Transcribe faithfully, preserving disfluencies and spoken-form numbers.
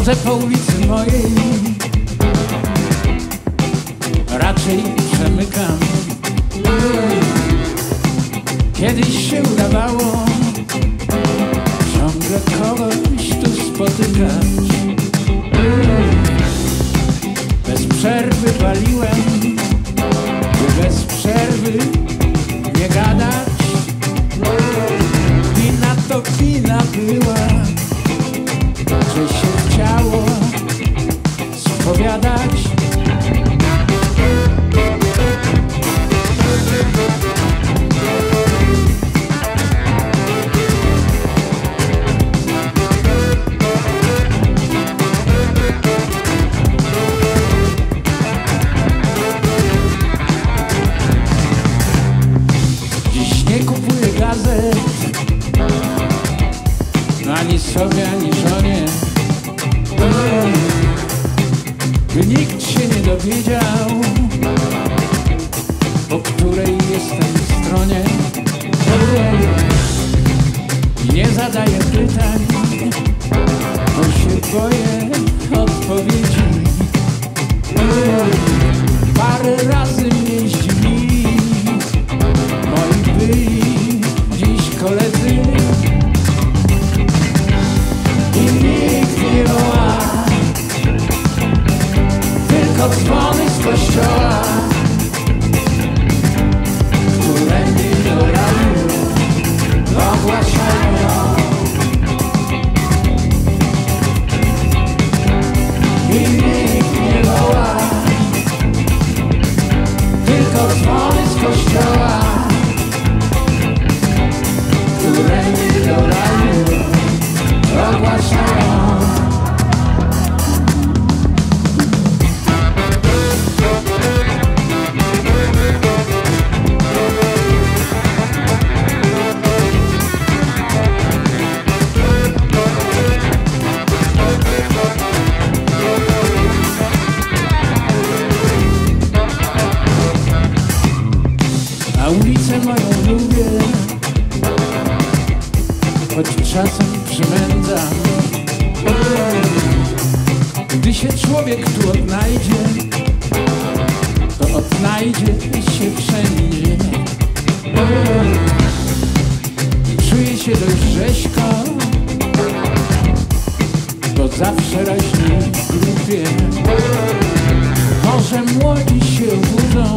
Chodzę po ulicy mojej, raczej przemykam. Kiedyś się udawało ciągle kogoś tu spotykać. Bez przerwy waliłem, by bez przerwy nie gadać. Wina to wina była, że się chciało spowiadać. Dziś nie kupuję gazet, ani sobie, ani żonie, by nikt się nie dowiedział, po której jestem stronie. I nie zadaję pytań, bo się boję odpowiedzi. Parę razy mnie zdziwili moi byli dziś koledzy. I nikt nie woła, tylko dzwony z kościoła, które mnie do radiu ogłaszają. I nikt nie woła, tylko dzwony z kościoła, które mnie do radiu ogłaszają. A ulicę moją lubię, choć czasem przymędzam. Gdy się człowiek tu odnajdzie, to odnajdzie się wszędzie. I czuje się dość rzeźko, bo zawsze raźni w grupie. Może młodzi się obudzą